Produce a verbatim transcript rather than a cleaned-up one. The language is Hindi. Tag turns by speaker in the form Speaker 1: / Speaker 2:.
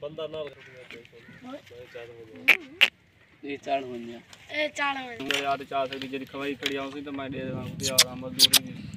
Speaker 1: बंदा ना
Speaker 2: ये चाल हो गया ए चाल हो गया यार चाल से जेदी खवाई खड़ी आउसी तो मैं दे देवां यार मजदूरी